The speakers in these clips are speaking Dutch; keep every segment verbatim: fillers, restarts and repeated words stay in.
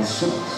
Simmons.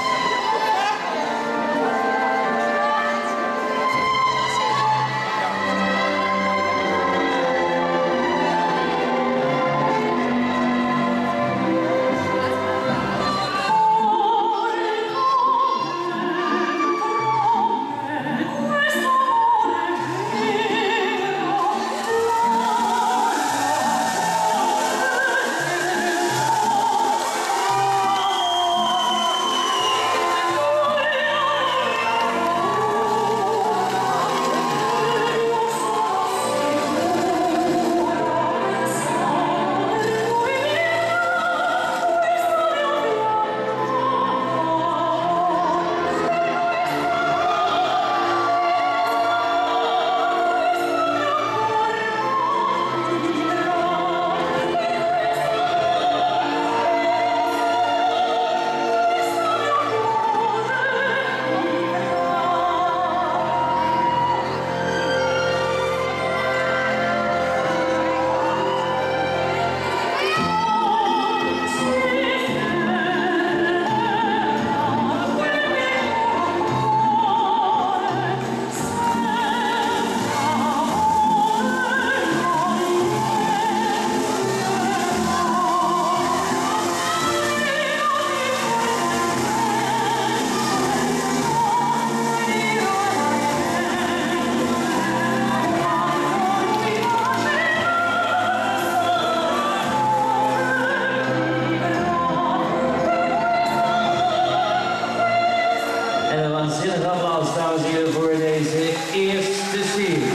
Waanzinnig applaus, dames en heren, voor deze eerste serie.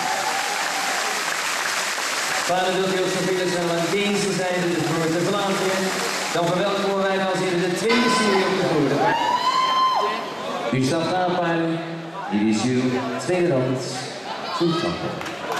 Vader wilt u ook zo vriendelijk zijn om aan deze zijde de vloer te verlaten. Dan verwelkomen wij, dames en heren, de tweede serie op de vloer. U stapt aan, paarden. Dit is uw tweede dans. Toestand.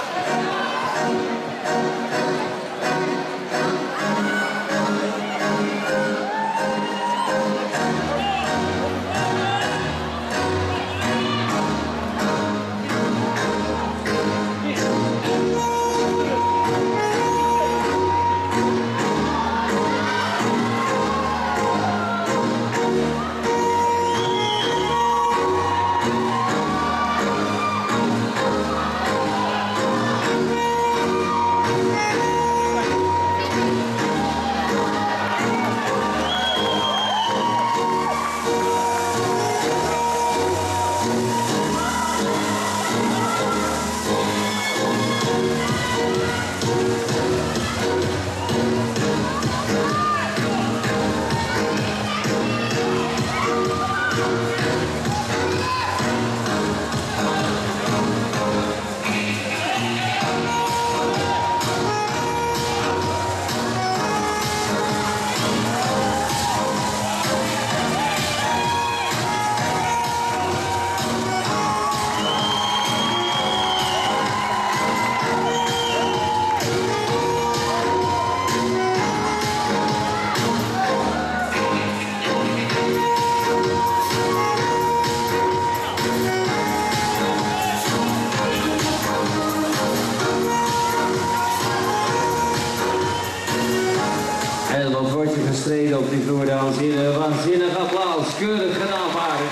Gestreden op die vloer, dames en heren. Waanzinnig applaus. Keurig gedaan, paarden.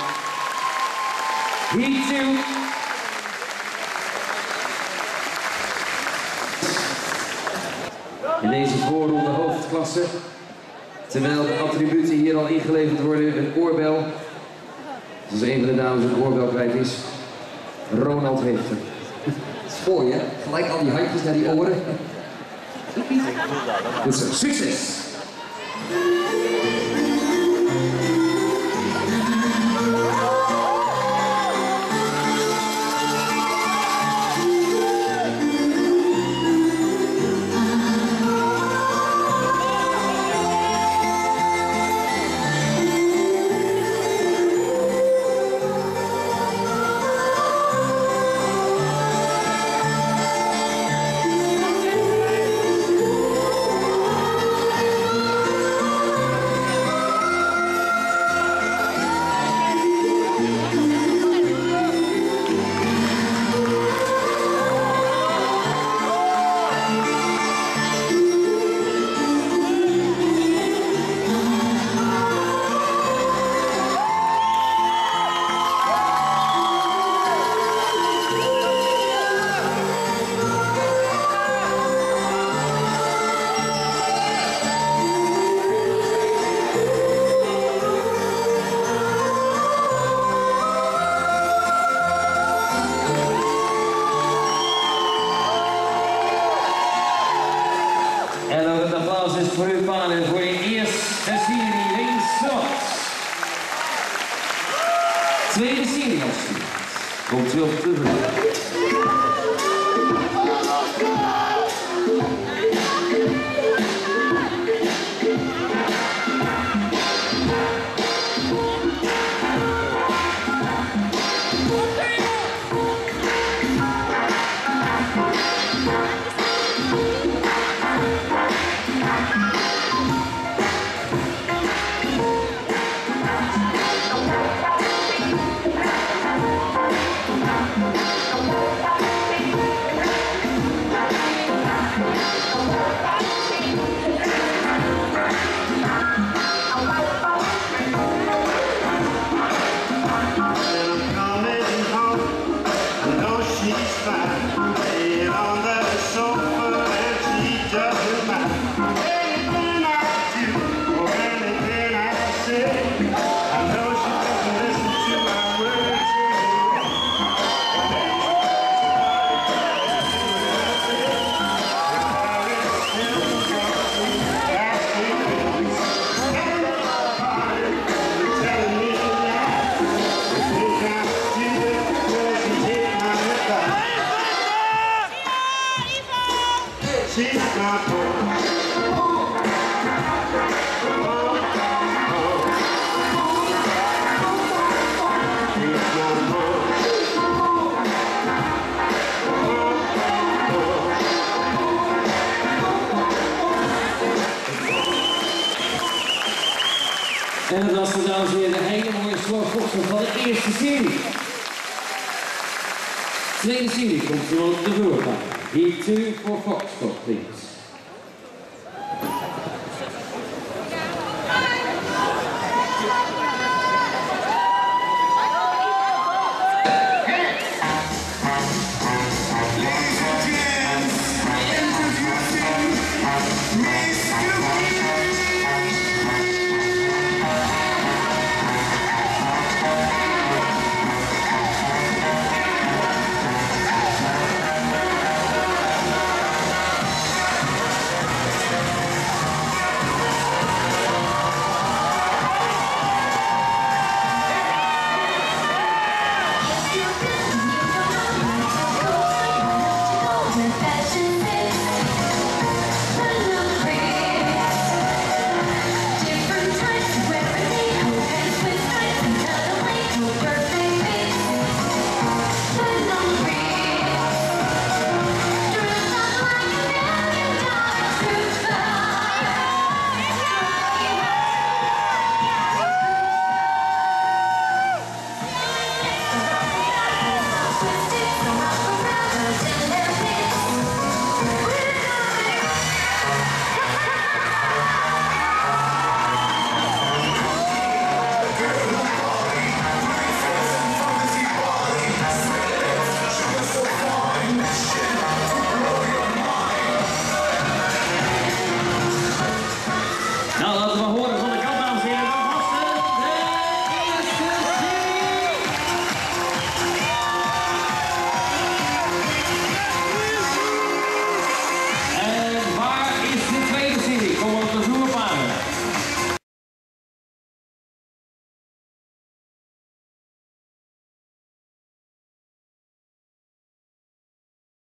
Heat two. In deze voorronde hoofdklasse. Terwijl de attributen hier al ingeleverd worden. Een oorbel. Als een van de dames een oorbel kwijt is. Ronald heeft hem. Dat is mooi, hè? Gelijk al die handjes naar die oren. Goed zo. Succes! Komt u op de vloer. She's not home. En dat was, dames en heren, de hele mooie slagvochter van de eerste serie. Tweede serie komt er op de vloer. Heat two for Foxtrot, please.